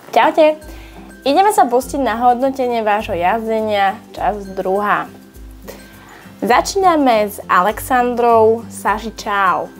Čaute! Ideme sa pustiť na hodnotenie vášho jazdenia, časť 2. Začíname s Alexandrou. Saši, čau!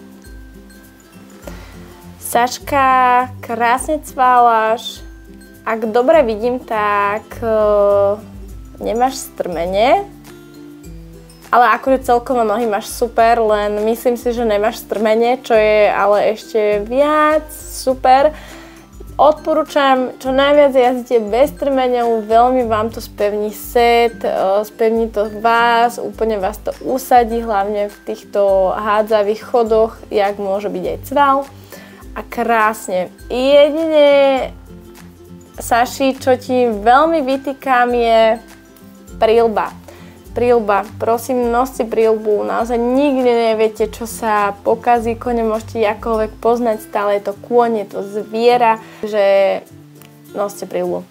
Saška, krásne cválaš. Ak dobre vidím, tak nemáš strmenie. Ale akože celkovo nohy máš super, len myslím si, že nemáš strmenie, čo je ale ešte viac super. Odporúčam, čo najviac jazdíte bez strmenia, veľmi vám to spevní set, spevní to vás, úplne vás to usadí, hlavne v týchto hádzavých chodoch, jak môže byť aj cval. A krásne. Jedine, Saši, čo ti veľmi vytýkam, je príľba. Príľba. Prosím, noste príľbu. Naozaj nikdy neviete, čo sa pokazí. Kone môžete akoľvek poznať, stále je to kôň, je to zviera, že noste príľbu.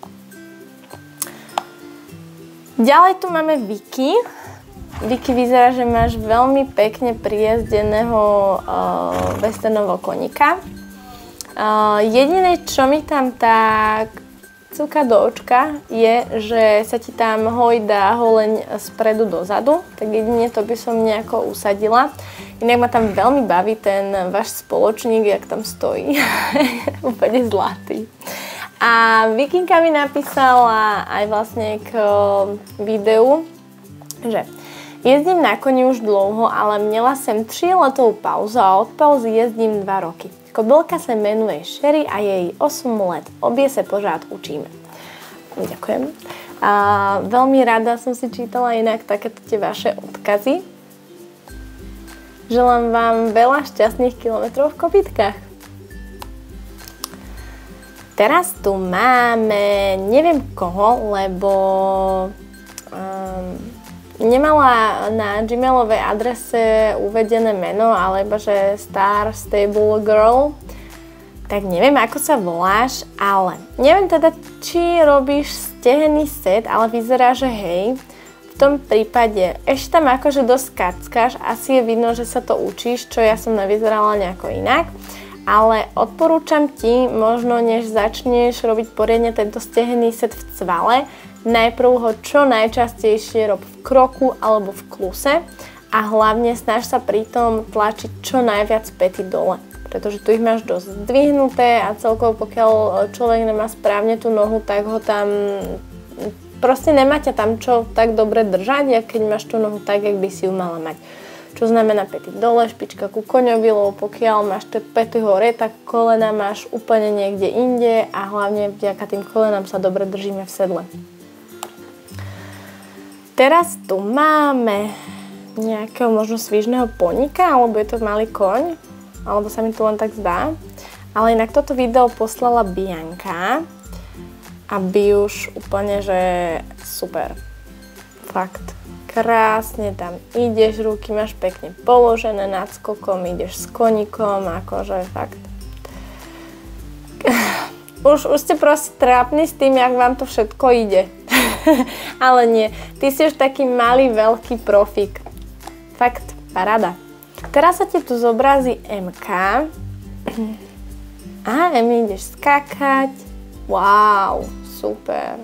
Ďalej tu máme Vicky. Vicky vyzerá, že máš veľmi pekne prijezdeného westernového koníka. Jediné, čo mi tam tak cúka do očka, je, že sa ti tam hojdá holeň spredu dozadu, tak jedine to by som nejako usadila. Inak ma tam veľmi baví ten váš spoločník, jak tam stojí. Úplne zlatý. A Vikinka mi napísala aj vlastne k videu, že jezdím na koni už dlouho, ale měla jsem 3letovú pauzu a od pauzy jezdím 2 roky. Kobylka se jmenuje Sherry a je jí 8 let. Obě se pořád učíme. Ďakujem. A veľmi rada som si čítala inak takéto tie vaše odkazy. Želám vám veľa šťastných kilometrov v kopytkách. Teraz tu máme, neviem koho, lebo nemala na gmailovej adrese uvedené meno, ale iba že Star Stable Girl. Tak neviem, ako sa voláš, ale neviem teda, či robíš stehenný set, ale vyzerá, že hej. V tom prípade ešte tam akože dosť kackáš, asi je vidno, že sa to učíš, čo ja som nevyzerala nejako inak. Ale odporúčam ti, možno než začneš robiť poriadne tento stehenný set v cvale, najprv ho čo najčastejšie rob v kroku alebo v kluse a hlavne snaž sa pritom tlačiť čo najviac päty dole, pretože tu ich máš dosť zdvihnuté a celkovo pokiaľ človek nemá správne tú nohu, tak ho tam proste nemáte tam čo tak dobre držať, jak keď máš tú nohu tak, jak by si ju mala mať. Čo znamená päty dole, špička ku koňovi, lebo pokiaľ máš tie päty hore, tak kolena máš úplne niekde inde a hlavne vďaka tým kolenám sa dobre držíme v sedle. Teraz tu máme nejakého možno svižného poníka, alebo je to malý koň, alebo sa mi to len tak zdá. Ale inak toto video poslala Bianka a už úplne, že super. Fakt. Krásne tam ideš, ruky máš pekne položené nad skokom, ideš s koníkom, akože fakt. Už ste proste trápni s tým, jak vám to všetko ide. Ale nie, ty si už taký malý, veľký profík. Fakt, paráda. Teraz sa ti tu zobrazí MK. A Emi, ideš skákať. Wow, super.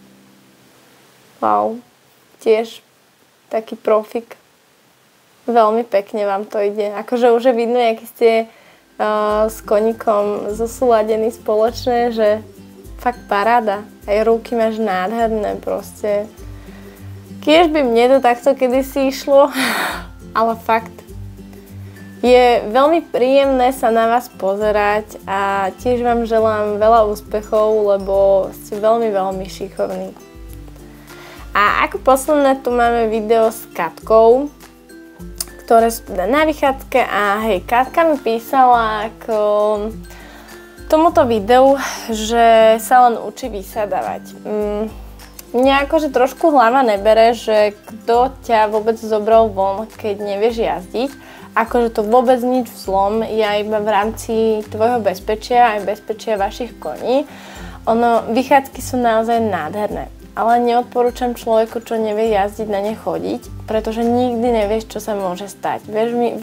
Wow, tiež taký profík. Veľmi pekne vám to ide. Akože už je vidno, aký ste s koníkom zosúladení spoločne, že fakt paráda. Aj ruky máš nádherné proste. Kiež by mne to takto kedysi išlo, ale fakt. Je veľmi príjemné sa na vás pozerať a tiež vám želám veľa úspechov, lebo ste veľmi, veľmi šikovní. A ako posledné tu máme video s Katkou, ktoré sú teda na vychádzke a hej, Katka mi písala k tomuto videu, že sa len učí vysadávať. Mňa akože trošku hlava nebere, že kto ťa vôbec zobral von, keď nevieš jazdiť. Akože to vôbec nič vzlom, ja iba v rámci tvojho bezpečia aj bezpečia vašich koní. Vychádzky sú naozaj nádherné. Ale neodporúčam človeku, čo nevie jazdiť, na ne chodiť, pretože nikdy nevieš, čo sa môže stať. Vy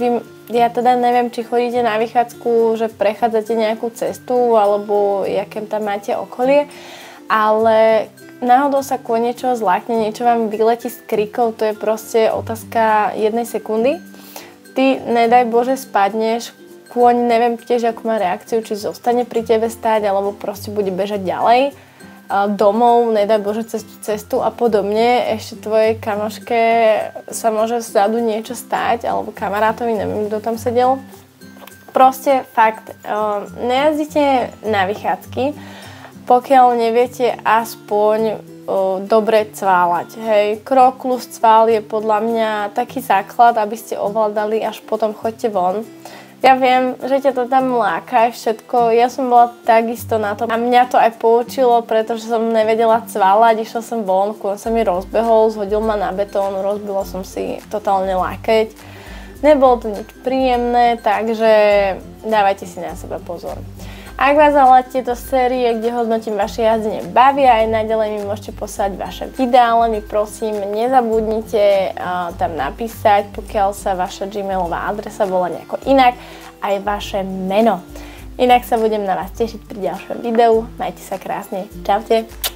Ja teda neviem, či chodíte na vychádzku, že prechádzate nejakú cestu alebo jaké tam máte okolie, ale náhodou sa kôň niečo zlákne, niečo vám vyletí z krikov, to je proste otázka 1 sekundy. Ty, nedaj Bože, spadneš, kôň neviem tiež, akú má reakciu, či zostane pri tebe stáť, alebo proste bude bežať ďalej domov, nedaj Bože, cez tú cestu a podobne. Ešte tvojej kamoške sa môže vzadu niečo stať, alebo kamarátovi, neviem, kto tam sedel. Proste fakt, nejazdite na vychádzky, pokiaľ neviete aspoň dobre cváľať. Hej, krok plus cvál je podľa mňa taký základ, aby ste ovládali, až potom choďte von. Ja viem, že ťa to tam láka aj všetko, ja som bola takisto na to a mňa to aj poučilo, pretože som nevedela cváľať, išla som von, kôň sa mi rozbehol, zhodil ma na betón, rozbila som si totálne lakeť. Nebolo to nič príjemné, takže dávajte si na seba pozor. Ak vás ale tieto série, kde hodnotím vaše jazdenie, bavia, aj naďalej mi môžete poslať vaše videá, len mi prosím nezabudnite tam napísať, pokiaľ sa vaša gmailová adresa volá nejako inak, aj vaše meno. Inak sa budem na vás tešiť pri ďalšom videu. Majte sa krásne. Čaute.